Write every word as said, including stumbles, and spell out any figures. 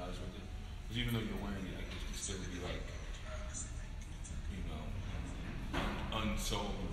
familiarized with it. Because even though you're wearing it, it can still be like, you know, un- unsold